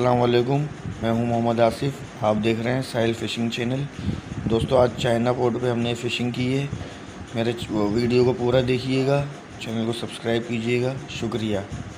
अस्सलाम वालेकुम, मैं हूं मोहम्मद आसिफ़। आप देख रहे हैं साहिल फ़िशिंग चैनल। दोस्तों, आज चाइना पोर्ट पे हमने फ़िशिंग की है। मेरे वीडियो को पूरा देखिएगा, चैनल को सब्सक्राइब कीजिएगा। शुक्रिया।